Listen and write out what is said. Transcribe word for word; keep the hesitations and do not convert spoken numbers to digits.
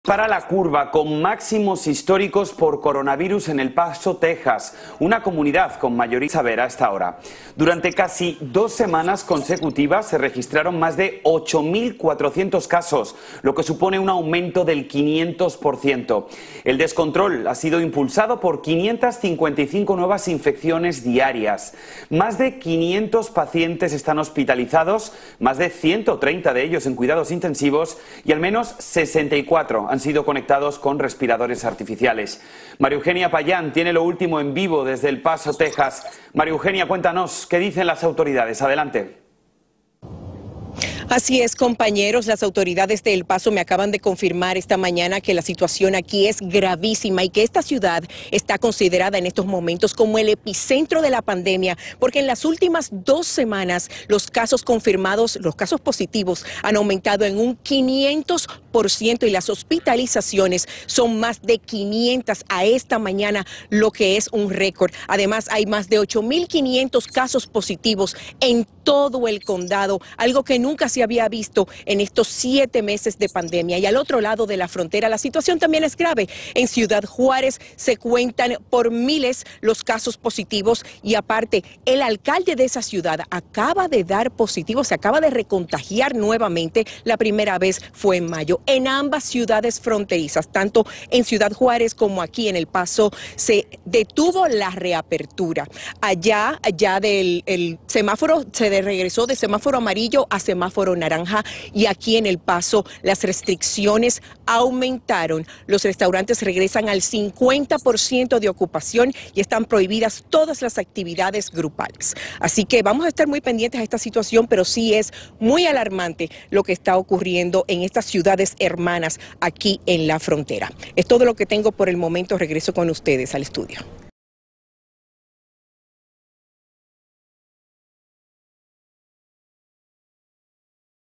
Para la curva con máximos históricos por coronavirus en El Paso, Texas, una comunidad con mayoría severa hasta ahora. Durante casi dos semanas consecutivas se registraron más de ocho mil cuatrocientos casos, lo que supone un aumento del quinientos por ciento. El descontrol ha sido impulsado por quinientas cincuenta y cinco nuevas infecciones diarias. Más de quinientos pacientes están hospitalizados, más de ciento treinta de ellos en cuidados intensivos y al menos sesenta y cuatro han sido conectados con respiradores artificiales. María Eugenia Payán tiene lo último en vivo desde El Paso, Texas. María Eugenia, cuéntanos, ¿qué dicen las autoridades? Adelante. Así es, compañeros, las autoridades de El Paso me acaban de confirmar esta mañana que la situación aquí es gravísima y que esta ciudad está considerada en estos momentos como el epicentro de la pandemia, porque en las últimas dos semanas los casos confirmados, los casos positivos han aumentado en un quinientos por ciento y las hospitalizaciones son más de quinientas a esta mañana, lo que es un récord. Además, hay más de ocho mil quinientos casos positivos en todo el condado, algo que nunca se había visto en estos siete meses de pandemia. Y al otro lado de la frontera la situación también es grave. En Ciudad Juárez se cuentan por miles los casos positivos y aparte el alcalde de esa ciudad acaba de dar positivo, se acaba de recontagiar nuevamente. La primera vez fue en mayo. En ambas ciudades fronterizas, tanto en Ciudad Juárez como aquí en El Paso, se detuvo la reapertura. Allá, allá del el semáforo se regresó de semáforo amarillo a semáforo naranja y aquí en El Paso las restricciones aumentaron. Los restaurantes regresan al cincuenta por ciento de ocupación y están prohibidas todas las actividades grupales. Así que vamos a estar muy pendientes a esta situación, pero sí es muy alarmante lo que está ocurriendo en estas ciudades hermanas aquí en la frontera. Es todo lo que tengo por el momento. Regreso con ustedes al estudio.